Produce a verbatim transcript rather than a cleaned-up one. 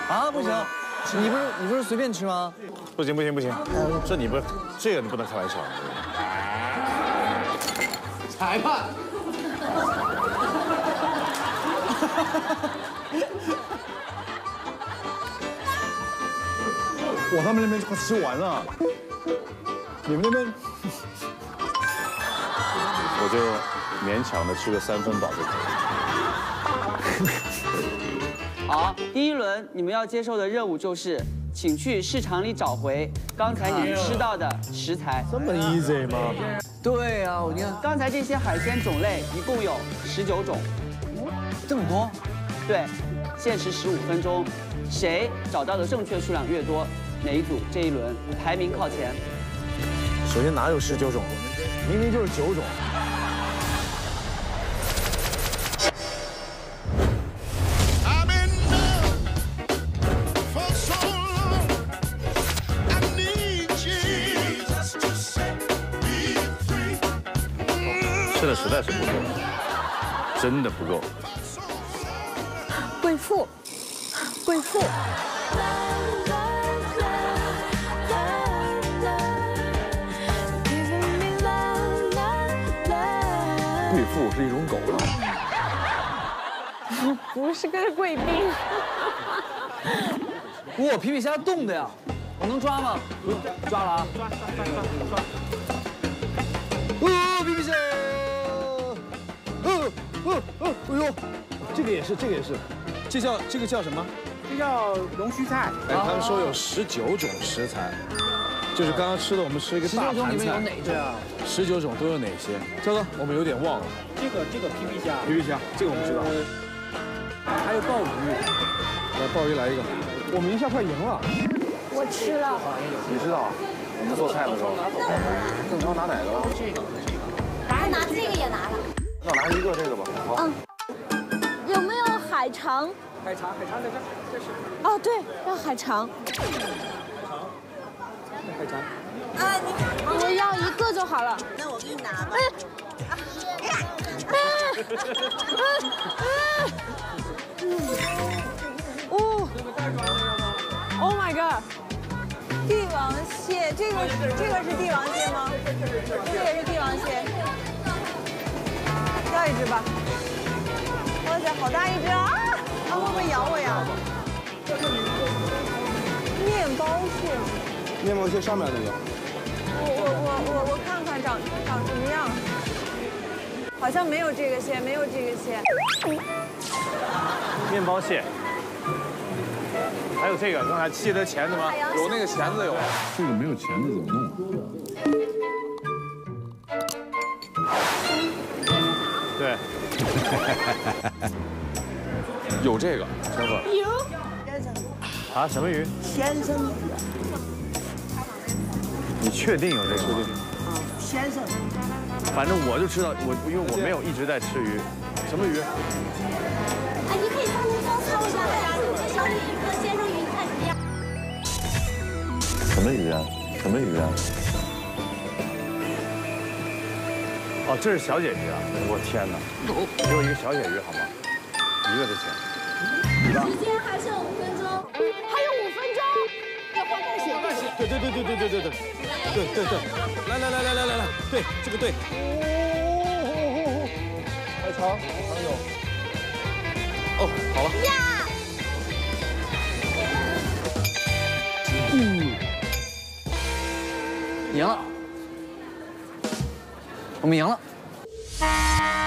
啊，不行，你不是你不是随便吃吗？ 不行不行不行，这你不这个你不能开玩笑。 裁判。 我他们那边快吃完了，你们那边，我就勉强的吃个三分饱就可以了。 好，第一轮你们要接受的任务就是，请去市场里找回刚才你们吃到的食材。 这么 easy 吗？ 对呀，我你看刚才这些海鲜种类一共有十九种， 这么多。 对，限时十五分钟，谁找到的正确数量越多，哪一组这一轮排名靠前。 首先哪有十九种？明明就是九种。吃的实在是不够，真的不够。 贵妇，贵妇。 贵妇是一种狗吗？ 不是个贵宾。 哇，皮皮虾冻的呀，我能抓吗？不用，抓了啊！抓抓抓抓抓！哦，皮皮虾！哦哦哦！哎呦， 这个也是，这个也是，这叫这个叫什么？ 这叫龙须菜。 哎，他们说有十九种食材，就是刚刚吃的，我们吃一个大盘菜。 十九种里面有哪种啊？ 十九种都有哪些？赵哥，我们有点忘了。 这个这个皮皮虾， 皮皮虾，这个我们知道。 还有鲍鱼， 来，鲍鱼来一个。我们一下快赢了。 我吃了。 你知道，我们做菜的时候，正常拿哪个了？ 这个这个。 拿拿这个也拿了。 那拿一个这个吧。好。 嗯。有没有海肠？ 海肠，海肠在这，这是。 哦，对，要海肠。 海肠。 啊，你我要一个就好了。 那我给你拿吧。 哦 ，Oh my god！ 帝王蟹，这个这个是帝王蟹吗？这也是帝王蟹。要一只吧。哇塞，好大一只啊！它会不会咬我呀？面包蟹。 面包蟹上面那个。 我我我我我看看长长什么样。好像没有这个蟹，没有这个蟹。 面包蟹。还有这个，刚才记得钳子吗？有那个钳子有。 这个没有钳子怎么弄？ 对。有这个，师傅。 有。 啊，什么鱼？ 先生。 你确定有这个？确定。 先生。 反正我就知道，我因为我没有一直在吃鱼。什么鱼？ 哎，你可以上去搜搜一下呀，这小鲤鱼和先生鱼，你看怎么样？ 什么鱼啊？什么鱼啊？哦，这是小鲫鱼啊！我天哪！给我一个小鲫鱼好吗？一个就行。 时间还剩五分钟，还有五分钟，要换盖血。 换盖血。对对对对对对对对，对对对，来来来来来来来，对这个对。哦，海肠，海肠有。哦，好了。呀。 嗯。赢了，我们赢了。